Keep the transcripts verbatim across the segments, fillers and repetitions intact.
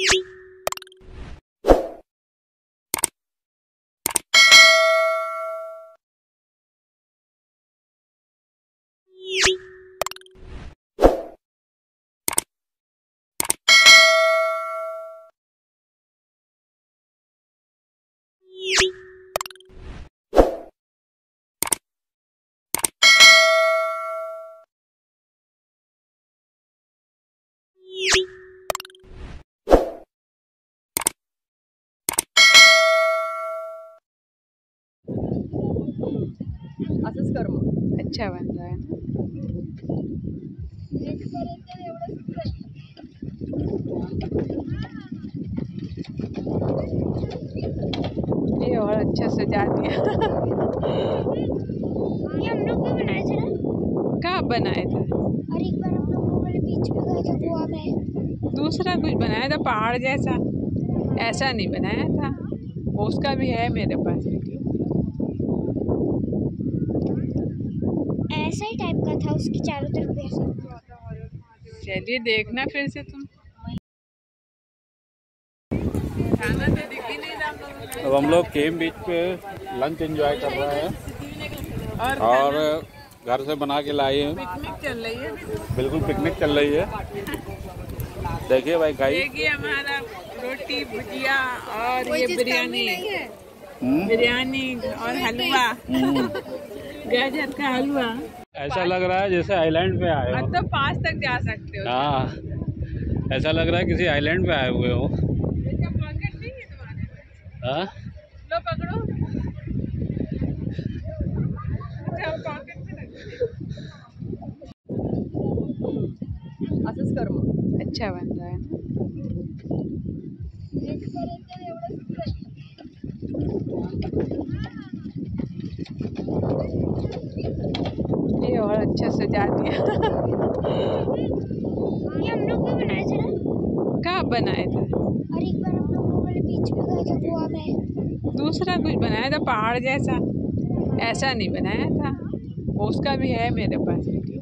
असंच कर मग. अच्छा बन रहा है ना. ये और अच्छा सजा दिया. ये हम लोग भी बनाए थे ना. कहाँ बनाए थे? और एक बार हम लोग वाले बीच में गए थे गोवा में. दूसरा कुछ बनाया था पहाड़ जैसा, ऐसा नहीं बनाया था. उसका भी है मेरे पास वीडियो. ऐसा ही टाइप का था, उसकी चारों तरफ ऐसा. चलिए देखना फिर से तुम. खाना तो दिख ही नहीं रहा. अब हम लोग केम बीच पे लंच एंजॉय कर रहे हैं और घर से बना के लाए हैं. पिकनिक चल रही है. बिल्कुल पिकनिक चल रही है. देखिए भाई गाइस, देखिए हमारा रोटी भुजिया और ये बिरयानी बिरयानी और हलवा, गाजर का हलवा. ऐसा लग रहा है जैसे आइलैंड पे आए हो. मतलब पास तक जा सकते हो. हाँ, ऐसा लग रहा है किसी आइलैंड पे आए हुए हो. पॉकेट नहीं है तुम्हारे? हाँ, लो पकड़ो. अच्छा पॉकेट में रख दो. असंच कर मग. अच्छा बन रहा है ना. ये और अच्छा सजा दिया. ये हम लोग भी बनाए थे ना. कहाँ बनाए थे? और एक बार हम लोग वाले बीच में गए थे गोवा में. दूसरा कुछ बनाया था पहाड़ जैसा, ऐसा नहीं बनाया था. उसका भी है मेरे पास वीडियो.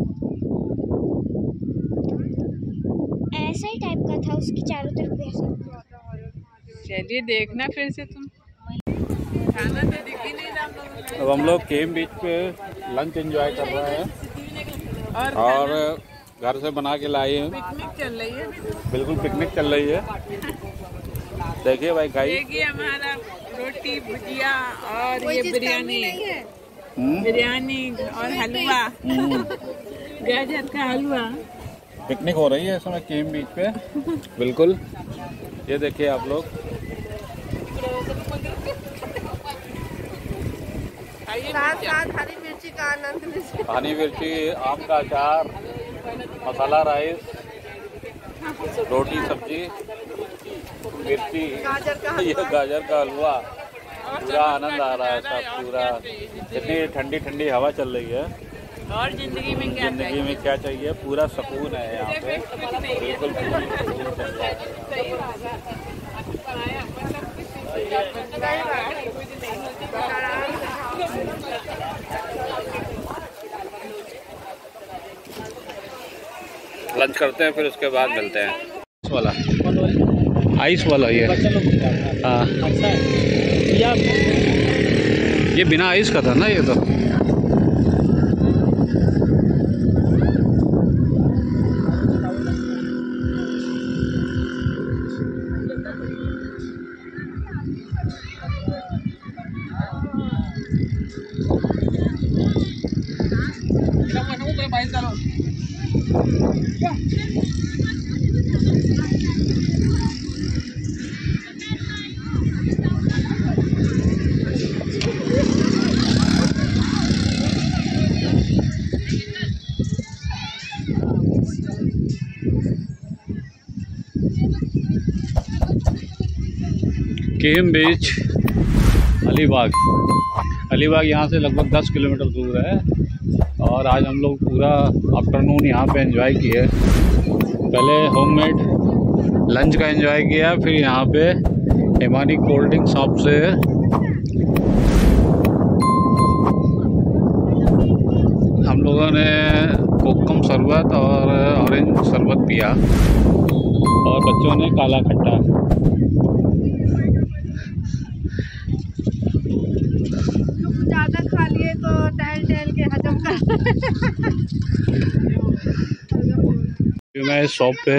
ऐसा ही टाइप का था, उसकी चारों तरफ ऐसा. चलिए देखना फिर से तुम. खाना तो दिख ही नहीं रहा. अब हम लोग केम बीच पे लंच एंजॉय कर रहे हैं और घर से बना के लाए हैं. पिकनिक चल रही है. बिल्कुल पिकनिक चल रही है. देखिए भाई गाइस, देखिए हमारा रोटी भुजिया और ये बिरयानी बिरयानी और हलवा, गाजर का हलवा. पिकनिक हो रही है इस समय केम बीच पे. बिल्कुल, ये देखिए आप लोग. साथ साथ हरी मिर्ची का आनंद लीजिए. हरी मिर्ची, आम का अचार, मसाला राइस, रोटी सब्जी, मिर्ची, गाजर का ये गाजर का हलवा. पूरा आनंद आ रहा है सब. पूरा इतनी ठंडी ठंडी हवा चल रही है. और जिंदगी में क्या जिंदगी में क्या चाहिए, पूरा सुकून है यहाँ पे. बिल्कुल सुकून चल रहा है. लंच करते हैं फिर उसके बाद मिलते हैं. आइस वाला आइस वाला ये. हाँ, ये बिना आइस का था ना ये तो. केम बीच अलीबाग. अलीबाग यहाँ से लगभग दस किलोमीटर दूर है और आज हम लोग पूरा आफ्टरनून यहाँ पे एंजॉय किए. पहले होममेड लंच का एंजॉय किया, फिर यहाँ पे हिमानी कोल्ड ड्रिंक शॉप से हम लोगों ने कोकम शरबत और ऑरेंज शरबत पिया. और बच्चों ने काला खट्टा। ज़्यादा खा लिए तो टहल टहल के हजम कर। मैं इस शॉप पे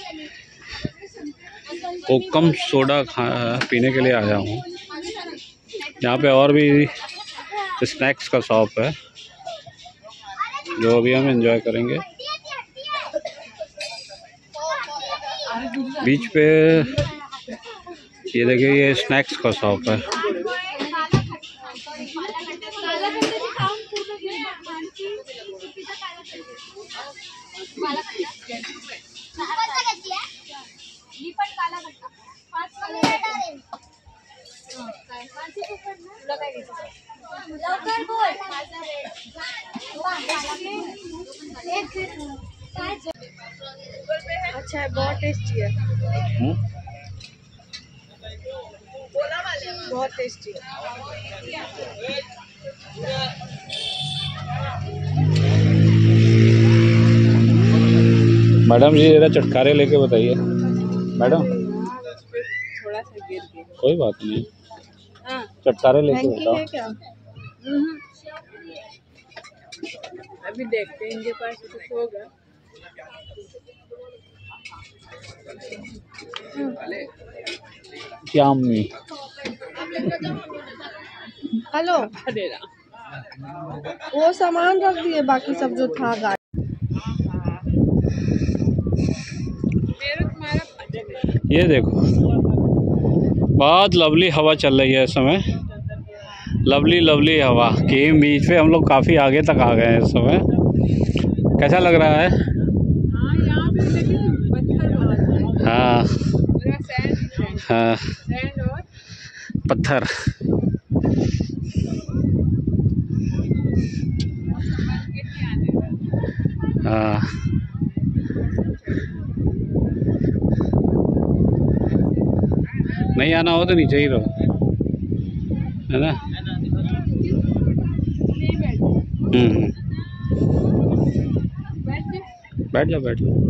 कोकम सोडा खा पीने के लिए आया हूँ। यहाँ पे और भी स्नैक्स का शॉप है जो अभी हम एंजॉय करेंगे। बीच पे ये देखिए, ये स्नैक्स का शॉप है। अच्छा है, बहुत टेस्टी है। हुँ? बहुत टेस्टी है। मैडम जी जरा चटकारे लेके बताइए। मैडम थोड़ा सा गिर गया। कोई बात नहीं, हाँ। चटकारे लेके हैंकी बताओ। है क्या? अभी देखते हैं इनके पास कुछ होगा। क्या अम्मी? हेलो, वो सामान रख दिए, बाकी सब जो था गाड़ी। ये देखो, बहुत लवली हवा चल रही है इस समय। लवली लवली हवा के बीच पे हम लोग काफ़ी आगे तक आ गए हैं इस समय। कैसा लग रहा है? हाँ, यहाँ पे देखिए पत्थर बहुत है। हाँ पूरा सैंड हाँ, सैंड और पत्थर। हाँ, नहीं आना हो तो नीचे ही रहो, है ना? हम्म, बैठ जाओ बैठ जाओ।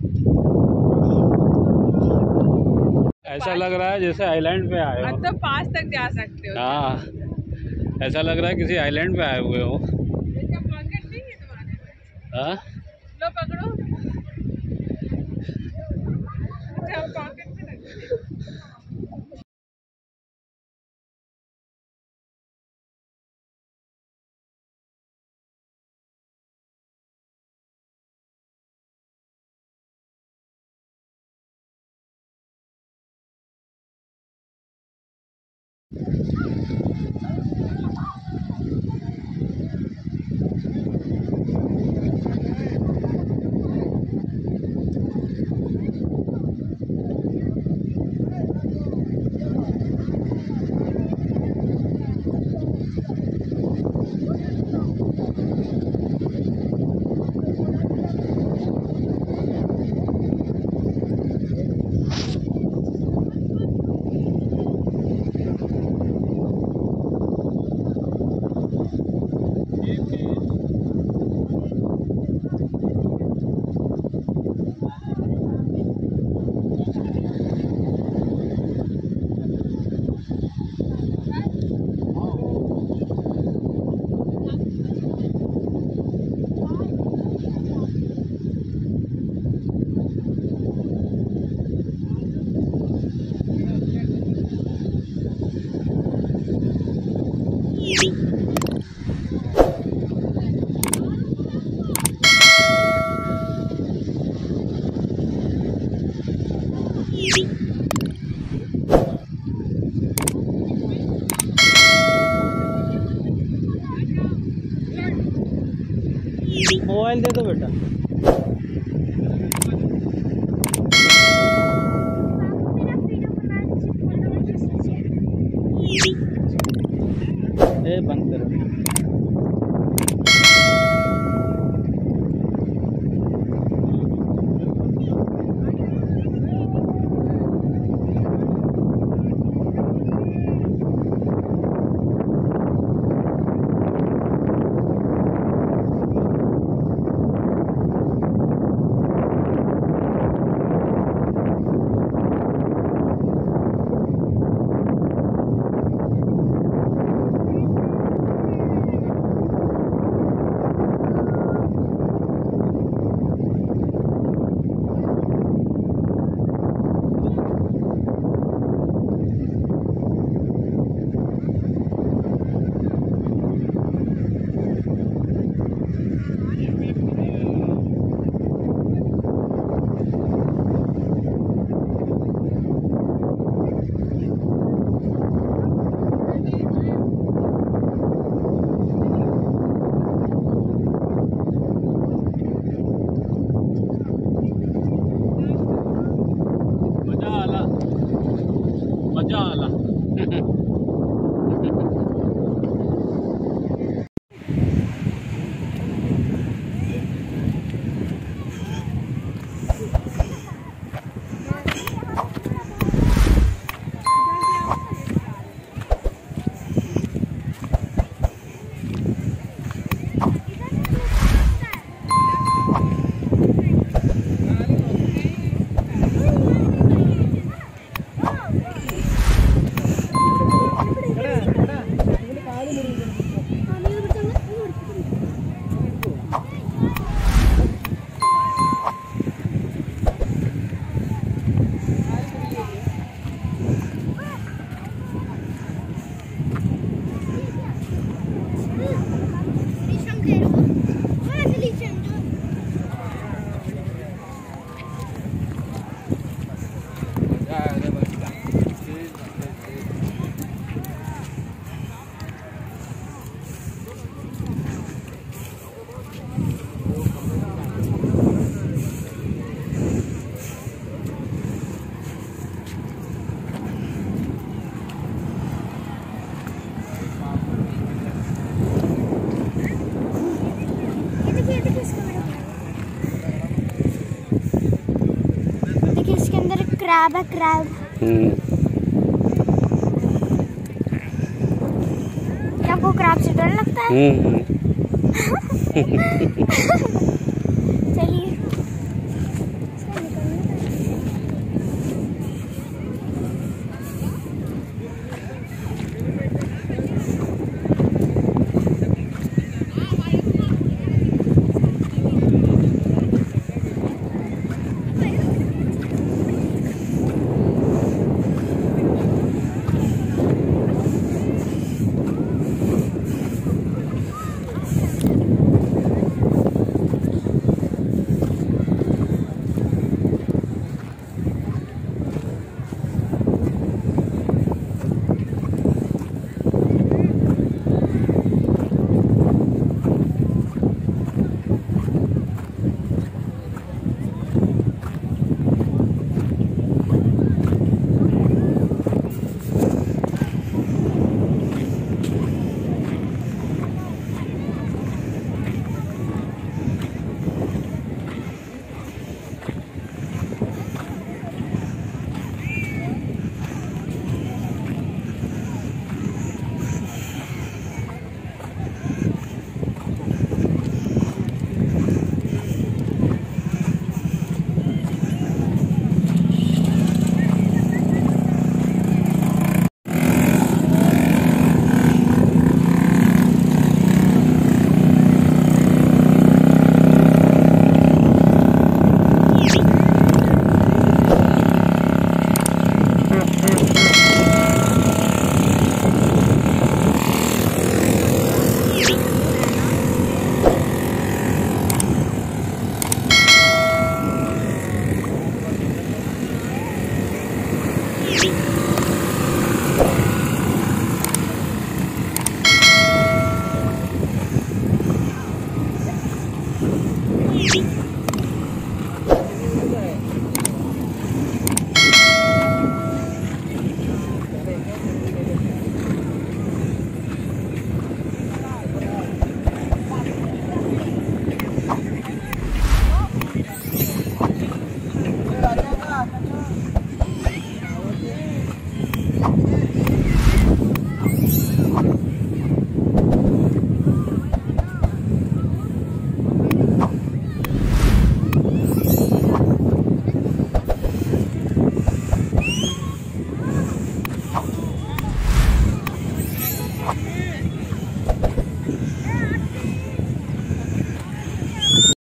ऐसा लग रहा है जैसे आइलैंड पे आए हो। अब तो पास तक जा सकते हो। हाँ, ऐसा लग रहा है किसी आइलैंड पे आए हुए हो। इसका पॉकेट नहीं है तुम्हारे पास? हाँ, लो पकड़ो। अच्छा, पॉकेट में रख। मोबाइल दे दो बेटा। ए बंद करो। क्रैब है क्रैब। हम्म, क्या आपको क्रैब से डर लगता है? हम्म, हम्म।